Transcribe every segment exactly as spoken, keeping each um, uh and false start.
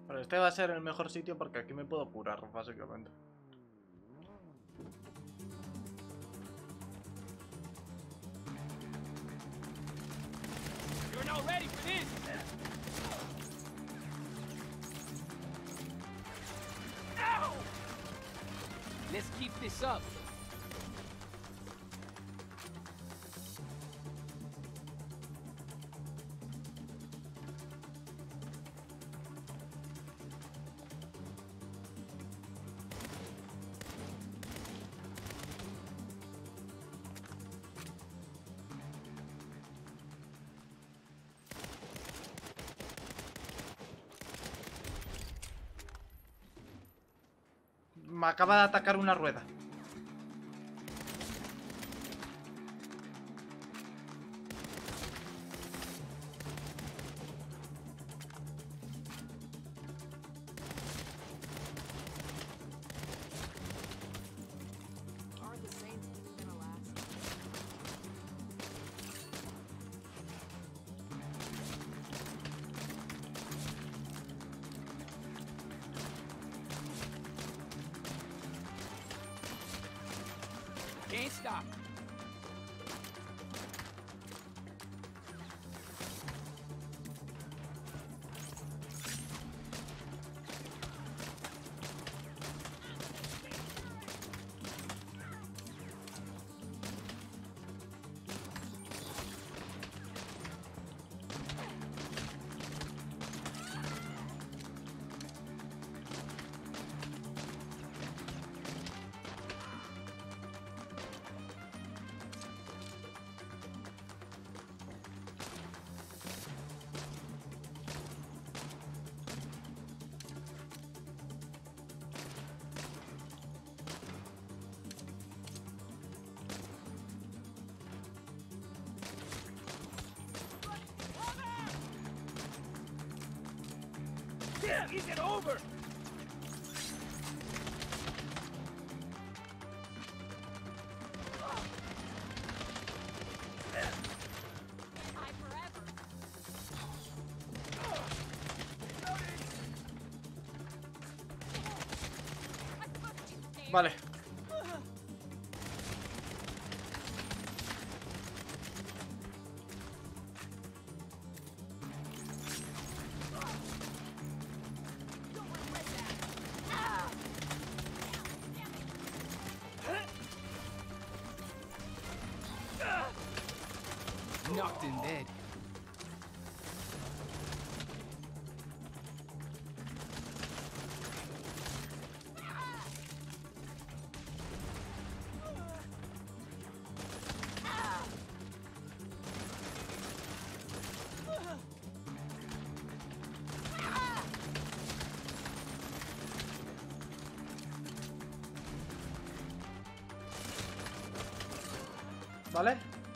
Pero este va a ser el mejor sitio porque aquí me puedo curar, básicamente. You're not ready for this. Ow! Let's keep this up. Me acaba de atacar una rueda. Aren't the Saints even gonna last? Can't stop. Yeah, is it over? High forever. I fucked you, Sam. Vale. Don't regret that. Ah! Damn it. Knocked in dead. Vale.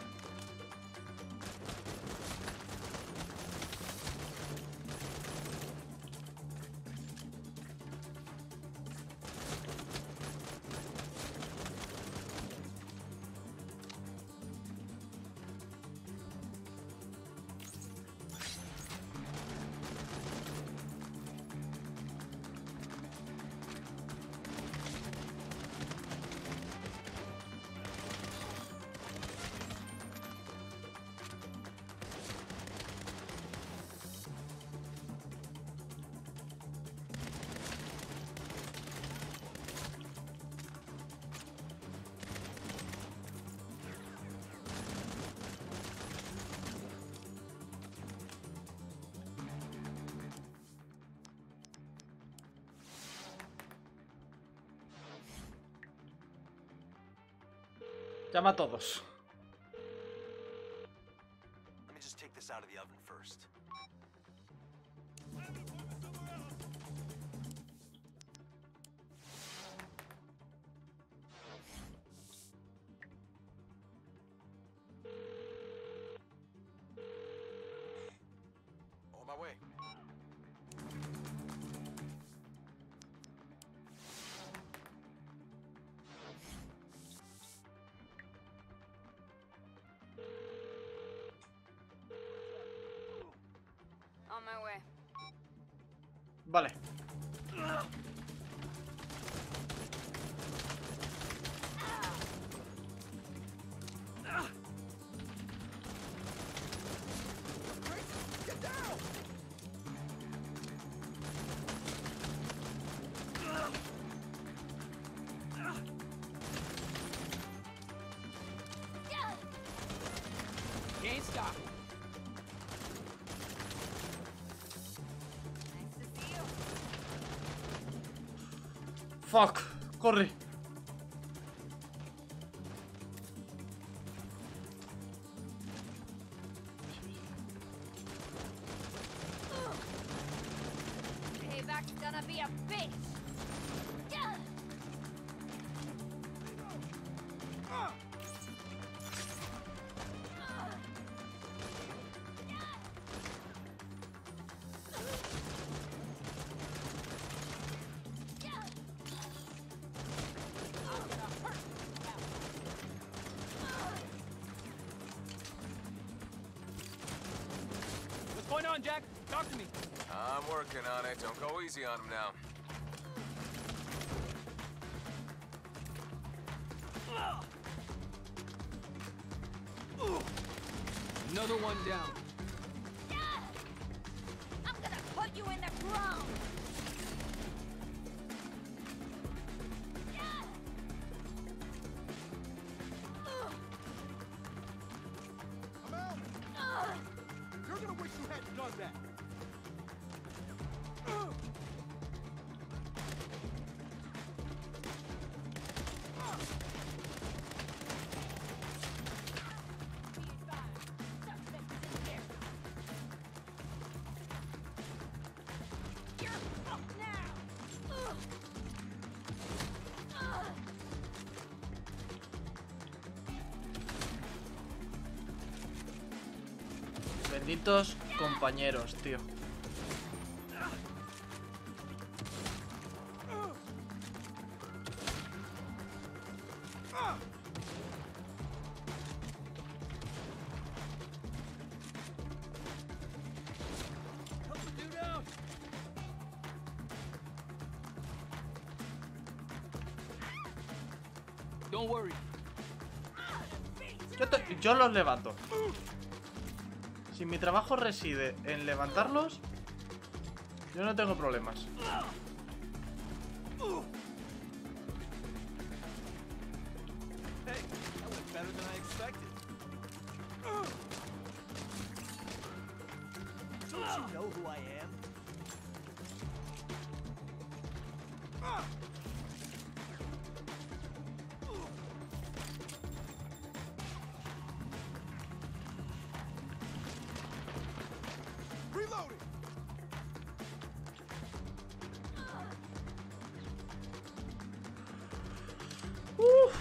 Llama a todos. Let me just take this out of the oven first. On my way. On my way. Vale. Get down! Can't stop. Nice to see you. Fuck. Corre. Payback's gonna be a bitch. Yeah. What's going on, Jack? Talk to me. I'm working on it. Don't go easy on him now. Another one down. Yeah. I'm gonna put you in the ground. Yeah. I'm out. Ugh. You're gonna wish you hadn't done that. You're fucked now. Ugh. Ugh. Benditos compañeros, tío. Help the dude out. Don't worry. Yo, te- yo los levanto. Si mi trabajo reside en levantarlos, yo no tengo problemas. Hey, that went better than I expected. Don't you know who I am? Reloading! Uf.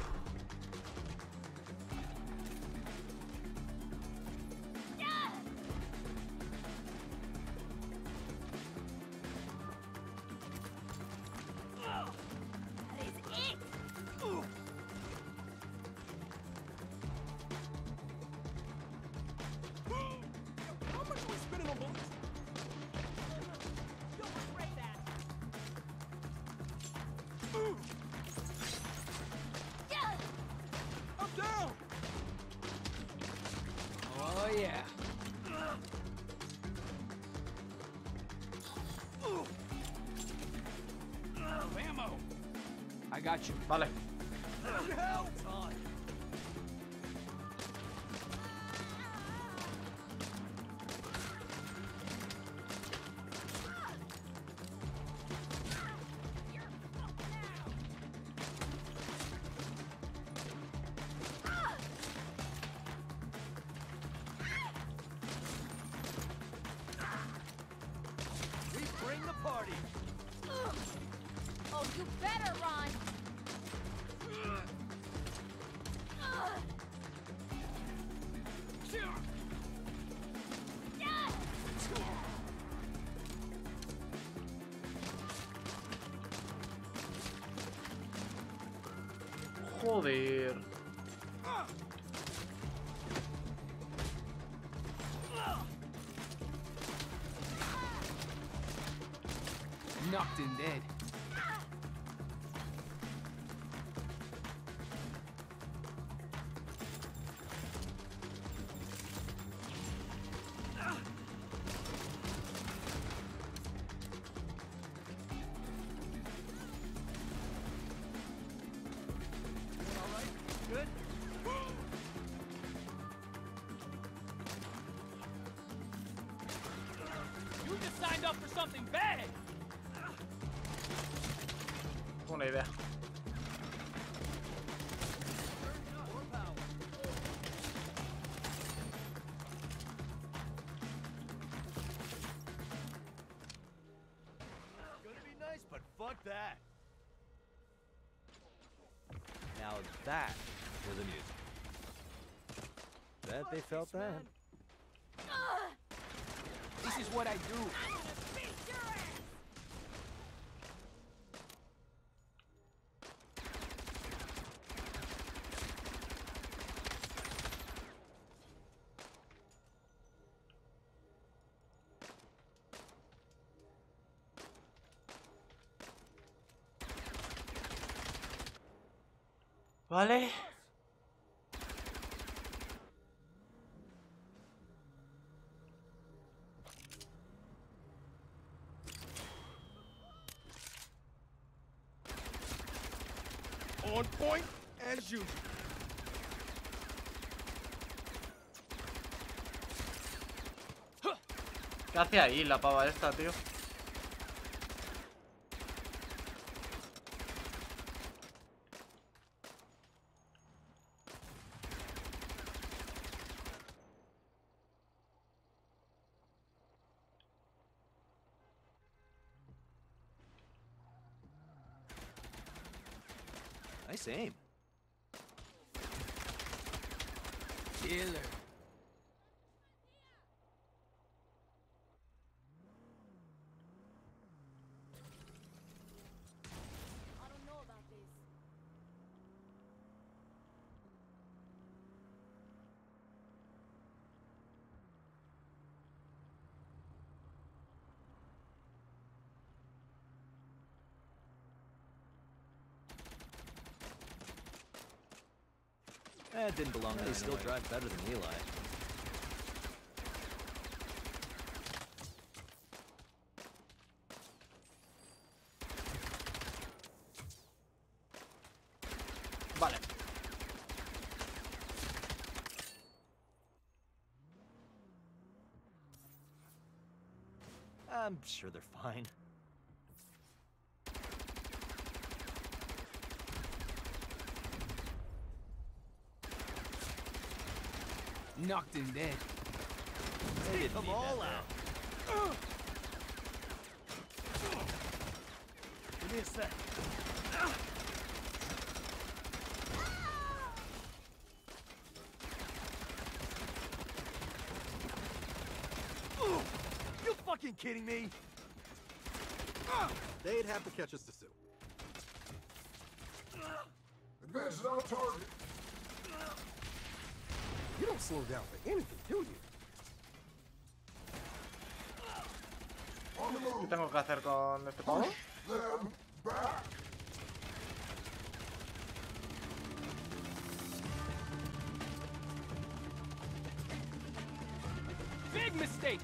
That is it. How much are we spending on bullets? Don't regret that. Yeah. I'm down! Oh, yeah. Ammo! I got you. Vale. Hell, time. You're fucked now. We bring the party. Ugh. Oh, you better run. Ugh. Yeah. Joder. Knocked and dead. Good? You just signed up for something bad. Una idea. Gonna be nice, but fuck that. Now that was amusing. Bet they felt that. This is what I do. I'm gonna beat your ass! Vale. On point as usual. ¿Qué hace ahí la pava esta, tío? Nice aim. Killer. I don't know about this. Eh, it didn't belong there. They still drive better than Eli. Vale. I'm sure they're fine. Knocked and dead. They didn't them need all that out. Give me a sec. You fucking kidding me? They'd have to catch us to sue. Advance on target. You don't slow down for anything, do you? On the ¿Qué move. tengo que hacer con este pavo? Them back. Big mistake.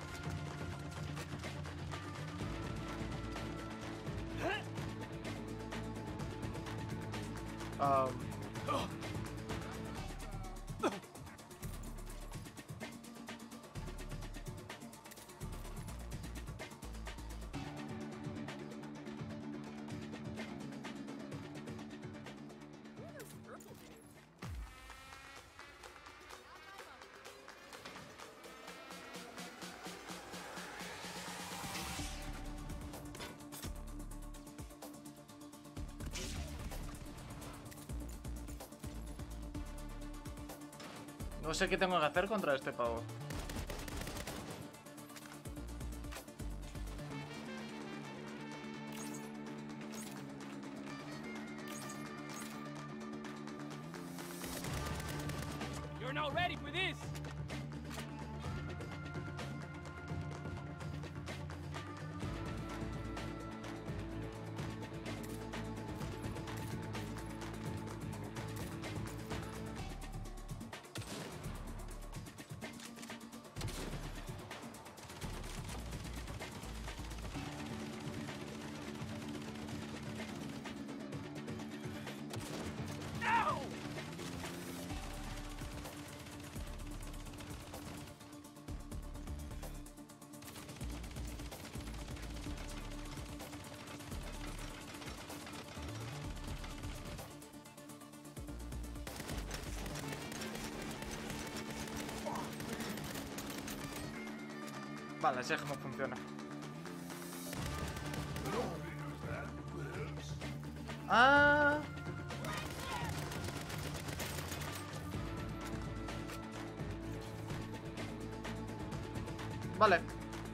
Um, no sé qué tengo que hacer contra este pavo. You're not ready for this. Vale, sé cómo funciona. Ah. Vale.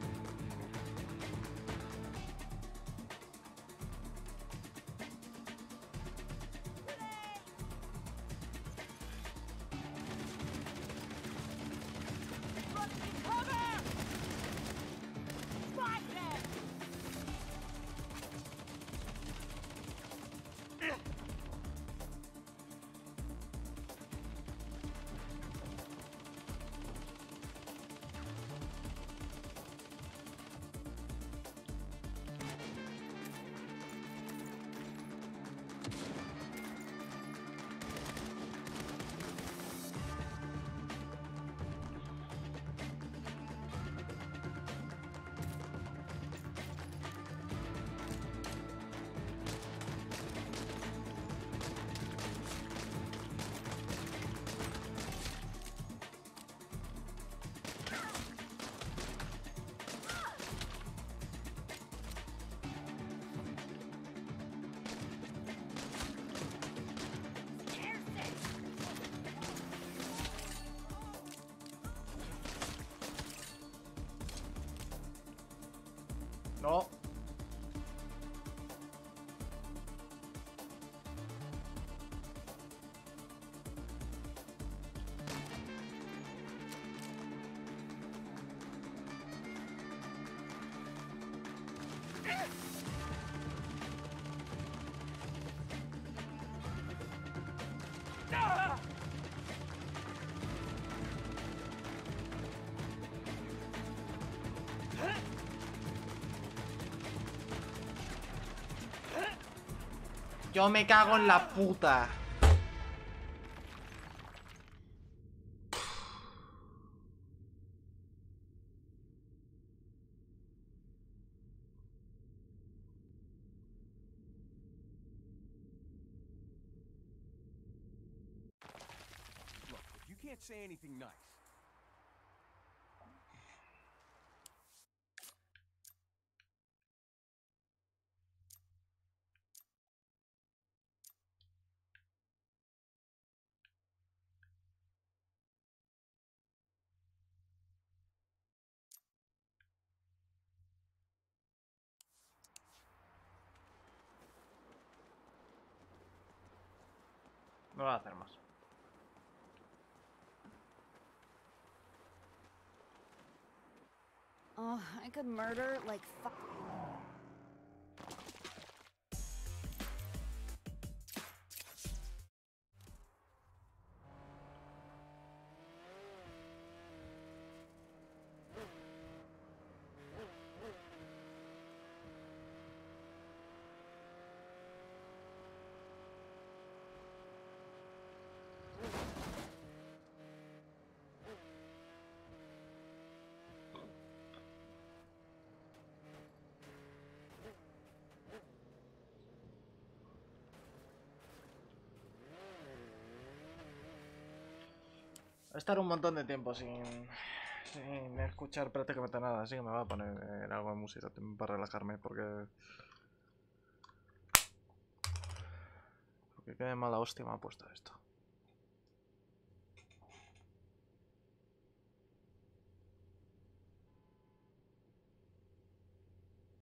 No. Yo me cago en la puta. Look, if you can't say anything nice. No voy a hacer más. Oh, I could murder like fuck. Estar un montón de tiempo sin, sin escuchar prácticamente nada, así que me voy a poner en algo de música para relajarme porque... Porque qué mala hostia me ha puesto esto.